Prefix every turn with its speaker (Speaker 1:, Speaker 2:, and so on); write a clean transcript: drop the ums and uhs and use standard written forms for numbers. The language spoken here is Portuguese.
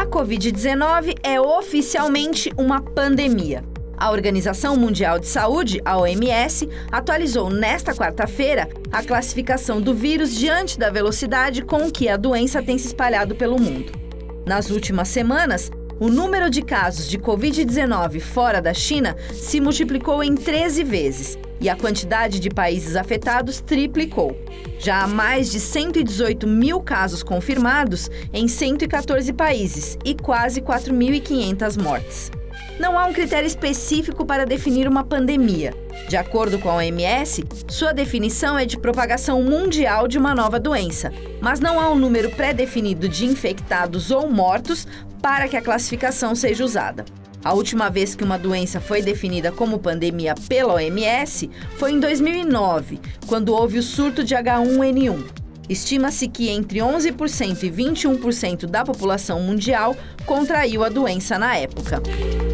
Speaker 1: Covid-19 é oficialmente uma pandemia. A Organização Mundial de Saúde, a OMS, atualizou nesta quarta-feira a classificação do vírus diante da velocidade com que a doença tem se espalhado pelo mundo. Nas últimas semanas, o número de casos de Covid-19 fora da China se multiplicou em 13 vezes e a quantidade de países afetados triplicou. Já há mais de 118 mil casos confirmados em 114 países e quase 4.500 mortes. Não há um critério específico para definir uma pandemia. De acordo com a OMS, sua definição é de propagação mundial de uma nova doença, mas não há um número pré-definido de infectados ou mortos para que a classificação seja usada. A última vez que uma doença foi definida como pandemia pela OMS foi em 2009, quando houve o surto de H1N1. Estima-se que entre 11% e 21% da população mundial contraiu a doença na época.